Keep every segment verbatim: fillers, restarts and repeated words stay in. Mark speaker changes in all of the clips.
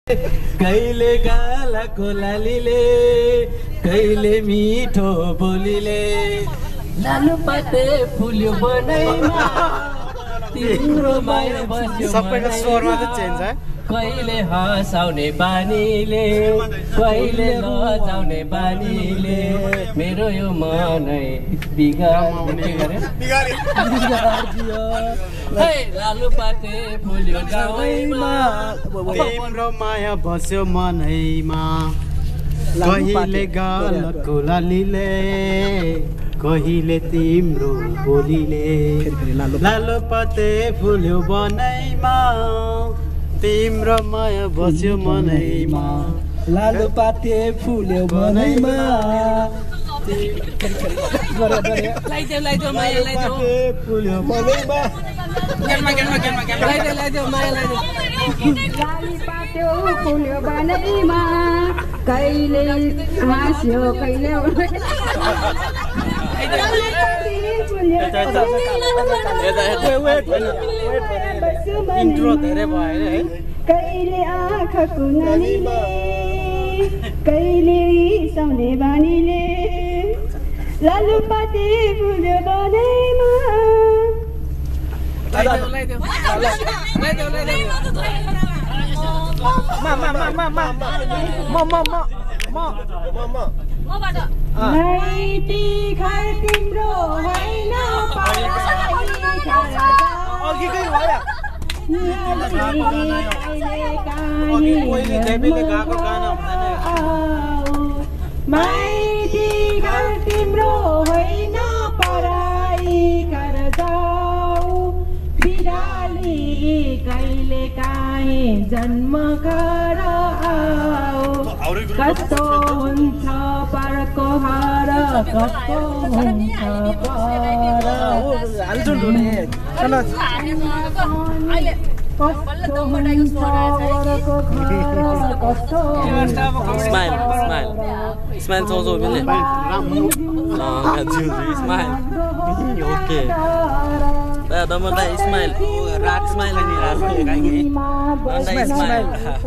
Speaker 1: कहिले गालाको लालीले कहिले मिठो बोलीले लालुपाते फुल्यो बनैमा तिम्रो माया बस्यो
Speaker 2: सबैको स्वरमा चाहिँ चेन्ज है
Speaker 1: कहिले हँसाउने बानीले कहिले लजाउने बानीले मेरो यो मनै बिगारिदियो है लालुपाते फुल्यो गाउँमा
Speaker 2: तिम्रो माया बस्यो मनैमा कहिले गालको लालीले कहिले तिम्रो बोलीले लालुपाते फुल्यो बनैमा तिम्रो माया बस्यो मनैमा
Speaker 1: लालुपाते फुल्यो बनैमा
Speaker 3: लाइदेऊ लाइदेऊ माया लाइदेऊ
Speaker 1: फुल्यो बनैमा
Speaker 3: गेलमा गेलमा गेलमा गेलमा लाइदेऊ लाइदेऊ माया लाइदेऊ
Speaker 4: लालुपाते फुल्यो बनैमा कहिले हाँस्यो कहिले
Speaker 2: इन्ट्रो धेरै भयो है
Speaker 4: कहिले आँखाको नानीले कहिले रिसाउने बानीले लालुपाते फुल्यो बनैमा
Speaker 3: लाइदेऊ लाइदेऊ लाइदेऊ लाइदेऊ मा मा मा मा मा म म म म म
Speaker 4: माइती घर तिम्रो होइन माइती घर तिम्रो होइन पराई घर जाऊ बिराली कहिले काहीँ जन्म गर आऊ कस्तो हुन्छ परको हार कस्तो हुन्छ
Speaker 1: Smile, smile. Smile also, really. Smile. Okay. Dah, dah mana smile. Rak smile ni, rak kayak ni. Mana smile.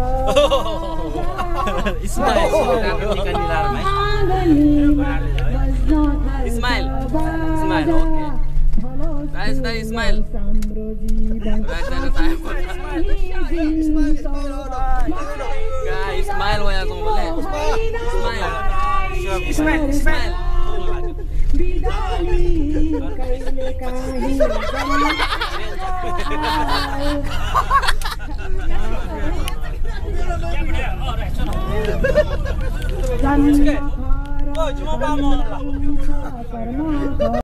Speaker 1: Smile. Ikan di dalam, eh. Smile. Smile. Okay. Nice, nice smile. Right there, time. Guys, smile wah yang boleh. Smile. Smile, smile.
Speaker 4: Oh, cuma kamu.